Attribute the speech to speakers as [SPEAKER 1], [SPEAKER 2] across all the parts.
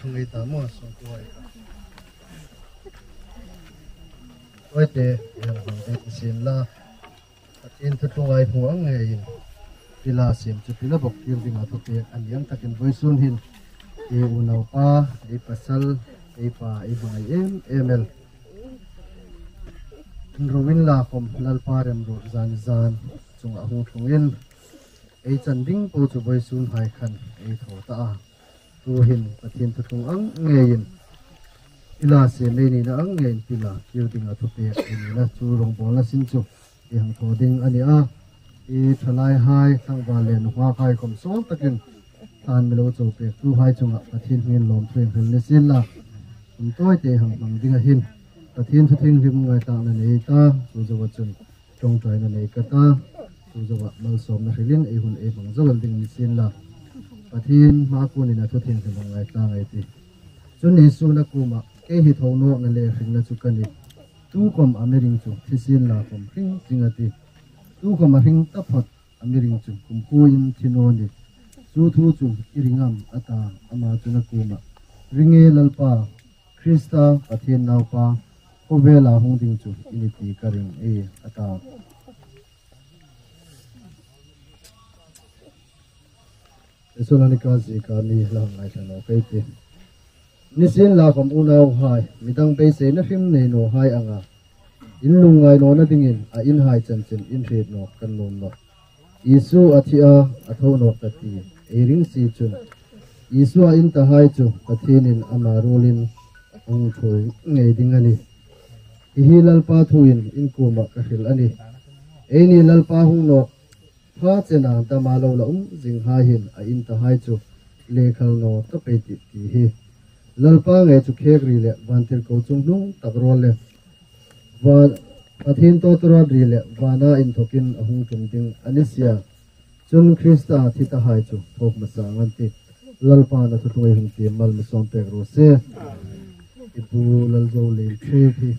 [SPEAKER 1] thungai ta mo song tuai ka oi te yang hang te sin la in thu tungai huang nge in pila sim chu pila bok tir dinga thu pe an yang takin voisun hin e unau pa e pasal e pa e bai ml ruin la khom lal parem ro zan zan chung a hung thungin e chan ding po chu voisun hai khan e tho ta tu hin pathin thu thung ang nge in ila se me ni na ang nge pila tir dinga thu pe ni na chu rong bol la sin chu e hang tho ding ani a e thalai hai thang ba len hwa khai kom som takin tan melo chu pe tu hai chunga pathin ngin lom threng hel ni sin la toi te hang bang ding a hin pathin thu thing rim ngai ta na nei ta chu zo chun tong trai na nei ka ta chu zo mal som na hilin e hun e bang zo ding ni sin la pathin ma ku ni na thu thing rim ngai ta ngai ti chun ni su na ku ma ke hi tho no na le hring na chu kan ni tu kom amering chu thisin la kom hring chingati tu kom hring ta phot amering chu kum ku in thino ni chu thu chu iringam ata ama chu na ku ma ringe lalpa krista pathin nau pa ovela hongding chu initi karing e ata esolanika ji ka ni la ngai thano kai te nisin la kom unau hai midang be se na hrim nei no hai anga in lungai no na dingin a in hai chan chen in ret no kan nom no isu athia atho no tati ering si chun isu a in ta hai chu pathinin amarulin ong thoi ngei ding ani hi lalpa thuin in kuma ka hil ani eini lalpa hung no pha chena ta ma lo la jing ha hin a in ta hai chu lekhal no to pe ti ti hi lalpa nge chu khek ri le vantir ko chung nung tak rol le wa pathin to tura ri le wana in thokin ahung tum ding anisia chun krista thita hai chu thok ma sa ngan ti lalpa na thu thoi hung ti mal ma som pe ro se ipu lalzolien the thi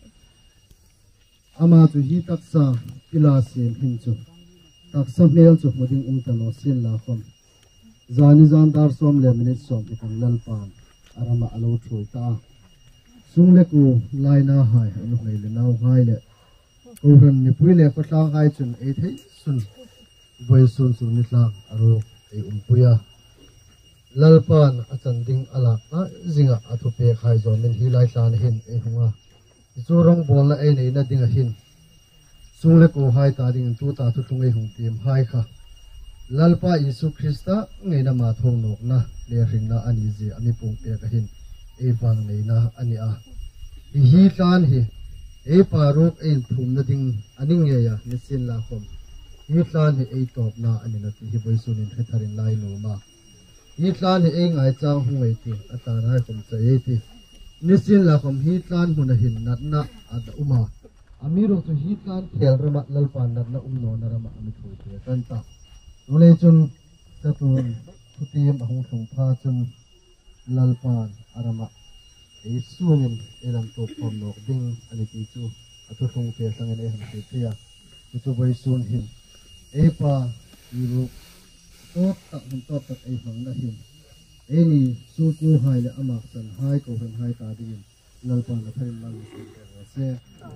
[SPEAKER 1] ama chu hi taksa pila sim hin chu taksa mel chu moding tano sin la khom zani zan dar som le minute som ti kan lalpan arama alo throi ta sungle ku laina hai anu ngai le nau hai le ko ran ni pui le ko tlang hai chun e thei sun voi sun sun ni tlang aro e puya lalpan achan ding ala a zinga athu pe khai zo min hi lai tlan hin e hunga zurong bol la e nei na ding a hin sungle ku hai ta ding tu ta thu thungai hung tim hai kha lalpa isu krista ngai na ma thong nok na le ring na ani ji ami pung pe ka hin e wang nei na ani a hi tlan hi e parok e phum na ding aning ye ya nisin la khom hi tlan hi e top na ani na ti hi boisun in tharin lai no ma hi tlan hi e ngai chang hu ngai ti ata nai khom cha e ti nisin la khom hi tlan hun hin nat na at uma amiro chu hi tlan khel rama lalpan nat na no na rama ami thui te kan ta nule chun tatun thutim ahung thung pha chun lalpan arama e suangin elam to pom nok ding ani ti chu atu thung pe sangen e ham te tia chu boi sun hin e pa iru tot tak hun tot tak e hang na hin e ni su chu hai le amak san hai ko hen hai ta din lalpan na thain mang se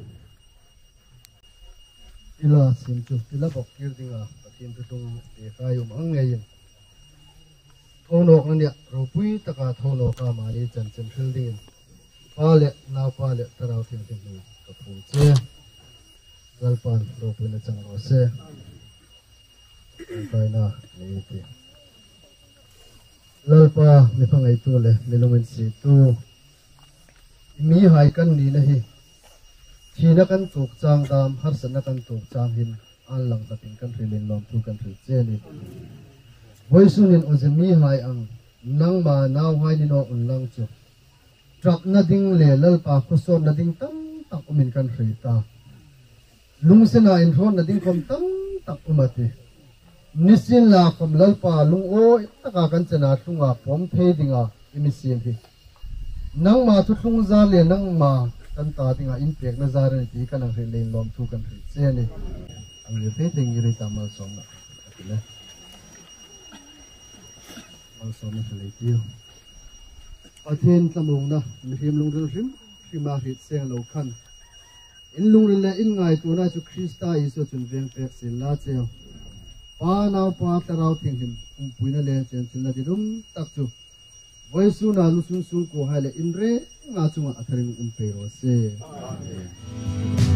[SPEAKER 1] ila sim chu ila bok kir dinga pathin tu tung te kayum ang ngein thono ania ropui taka thono ka mari chan chen thil din pale na pale tarau thing thing ka phu che lalpan ropui na chang ro se kai na ni ti lalpa mi phangai tu le milungin si tu mi hai kan ni na hi thina kan tuk chang dam har sana kan tuk chang hin an lang ta ting kan rilin lom tu kan ri che ni voisunin ozemi hai ang nang ma naw hai ni no un lang chu trap na ding le lalpa khusom na ding tam tak umin kan ri ta lung sena in ron na ding kom tam tak umate nisin la kom lalpa lung o taka kan chena thunga pom the dinga imisim hi nang ma thu thung za le nang ma kan ta dinga in pek na za ren ti kan ang rilin lom tu kan ri che ni ang ye the thing ri ta mal som na le mal som na le ti Pathen tlamung na mihim lungril rim rima hit seng lo khan in lungril le in ngai tu na chu Krista iso chun veng pek sil la cheo pa nau pa tarau thing him puina le chen chin la dirum tak chu voisu na lu sun sun ko hai le in re nga chunga atharing pe ro se amen